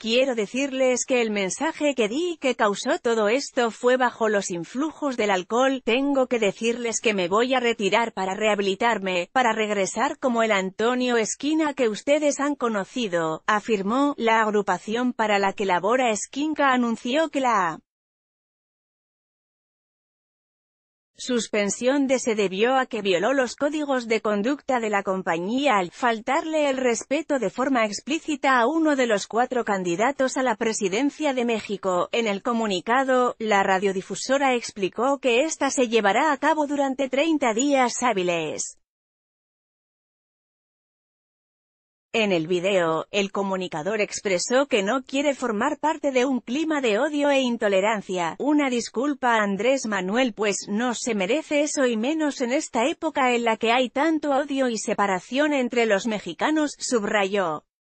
Quiero decirles que el mensaje que di que causó todo esto fue bajo los influjos del alcohol. Tengo que decirles que me voy a retirar para rehabilitarme, para regresar como el Antonio Esquina que ustedes han conocido, afirmó. La agrupación para la que labora Esquinca anunció que la suspensión se debió a que violó los códigos de conducta de la compañía al faltarle el respeto de forma explícita a uno de los 4 candidatos a la presidencia de México. En el comunicado, la radiodifusora explicó que esta se llevará a cabo durante 30 días hábiles. En el video, el comunicador expresó que no quiere formar parte de un clima de odio e intolerancia. Una disculpa a Andrés Manuel, pues no se merece eso y menos en esta época en la que hay tanto odio y separación entre los mexicanos, subrayó.